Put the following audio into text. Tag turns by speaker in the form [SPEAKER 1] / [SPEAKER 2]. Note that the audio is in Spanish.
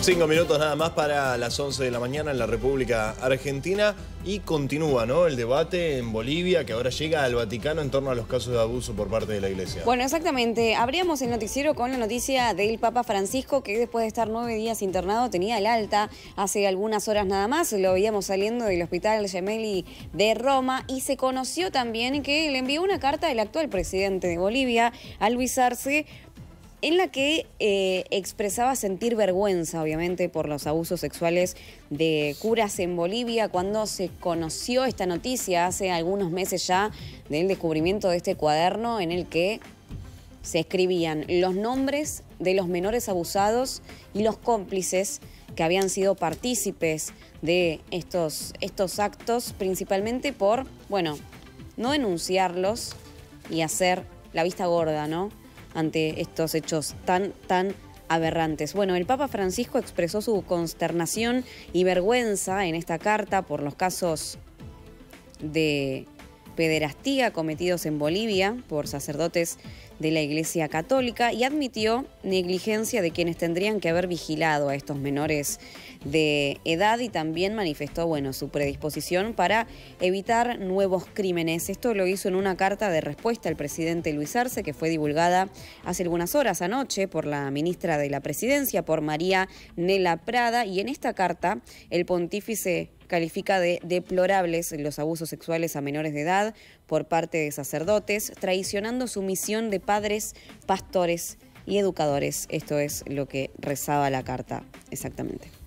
[SPEAKER 1] 5 minutos nada más para las 11 de la mañana en la República Argentina y continúa, ¿no?, el debate en Bolivia que ahora llega al Vaticano en torno a los casos de abuso por parte de la Iglesia.
[SPEAKER 2] Bueno, exactamente. Abríamos el noticiero con la noticia del Papa Francisco, que después de estar 9 días internado tenía el alta hace algunas horas nada más. Lo veíamos saliendo del Hospital Gemelli de Roma y se conoció también que le envió una carta del actual presidente de Bolivia, a Luis Arce, en la que expresaba sentir vergüenza, obviamente, por los abusos sexuales de curas en Bolivia. Cuando se conoció esta noticia hace algunos meses ya del descubrimiento de este cuaderno en el que se escribían los nombres de los menores abusados y los cómplices que habían sido partícipes de estos actos, principalmente por, bueno, no denunciarlos y hacer la vista gorda, ¿no?, ante estos hechos tan aberrantes. Bueno, el Papa Francisco expresó su consternación y vergüenza en esta carta por los casos de pederastía cometidos en Bolivia por sacerdotes de la Iglesia Católica y admitió negligencia de quienes tendrían que haber vigilado a estos menores de edad y también manifestó, bueno, su predisposición para evitar nuevos crímenes. Esto lo hizo en una carta de respuesta al presidente Luis Arce, que fue divulgada hace algunas horas anoche por la ministra de la Presidencia, por María Nela Prada, y en esta carta el pontífice califica de deplorables los abusos sexuales a menores de edad por parte de sacerdotes, traicionando su misión de padres, pastores y educadores. Esto es lo que rezaba la carta exactamente.